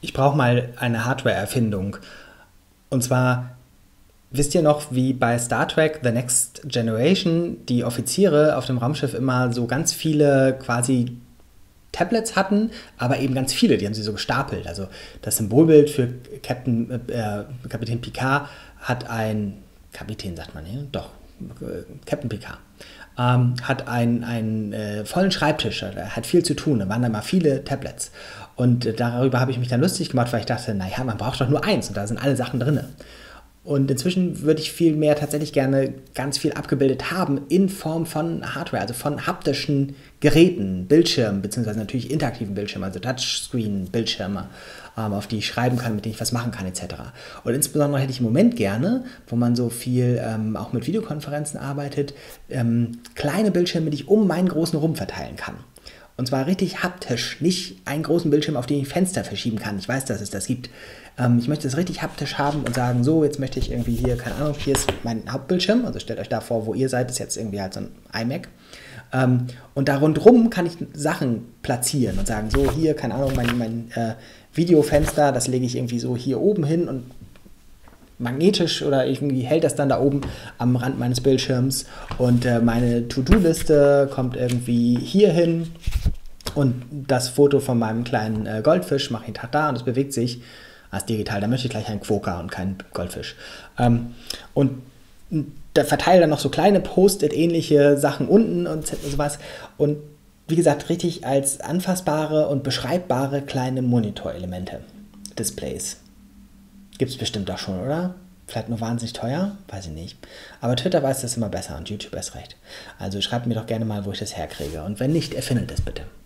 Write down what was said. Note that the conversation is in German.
Ich brauche mal eine Hardware-Erfindung. Und zwar, wisst ihr noch, wie bei Star Trek The Next Generation die Offiziere auf dem Raumschiff immer so ganz viele quasi Tablets hatten, aber eben ganz viele, die haben sie so gestapelt. Also das Symbolbild für Kapitän Picard hat ein, Kapitän sagt man hier, doch, Captain Picard, hat einen vollen Schreibtisch, er hat viel zu tun, da waren da mal viele Tablets. Und darüber habe ich mich dann lustig gemacht, weil ich dachte, naja, man braucht doch nur eins und da sind alle Sachen drin. Und inzwischen würde ich viel mehr tatsächlich gerne ganz viel abgebildet haben in Form von Hardware, also von haptischen Geräten, Bildschirmen, beziehungsweise natürlich interaktiven Bildschirmen, also Touchscreen-Bildschirme, auf die ich schreiben kann, mit denen ich was machen kann, etc. Und insbesondere hätte ich im Moment gerne, wo man so viel auch mit Videokonferenzen arbeitet, kleine Bildschirme, die ich um meinen großen rum verteilen kann. Und zwar richtig haptisch, nicht einen großen Bildschirm, auf den ich Fenster verschieben kann. Ich weiß, dass es das gibt. Ich möchte es richtig haptisch haben und sagen, so, jetzt möchte ich irgendwie hier, keine Ahnung, hier ist mein Hauptbildschirm. Also stellt euch da vor, wo ihr seid, ist jetzt irgendwie halt so ein iMac. Und da rundherum kann ich Sachen platzieren und sagen, so, hier, keine Ahnung, mein Videofenster, das lege ich irgendwie so hier oben hin und magnetisch oder irgendwie hält das dann da oben am Rand meines Bildschirms und meine To-Do-Liste kommt irgendwie hier hin und das Foto von meinem kleinen Goldfisch mache ich da und es bewegt sich als digital. Da möchte ich gleich einen Quokka und keinen Goldfisch. Und da verteile dann noch so kleine Post-it-ähnliche Sachen unten und sowas und wie gesagt, richtig als anfassbare und beschreibbare kleine Monitorelemente, Displays. Gibt es bestimmt auch schon, oder? Vielleicht nur wahnsinnig teuer? Weiß ich nicht. Aber Twitter weiß das immer besser und YouTube erst recht. Also schreibt mir doch gerne mal, wo ich das herkriege. Und wenn nicht, erfindet es bitte.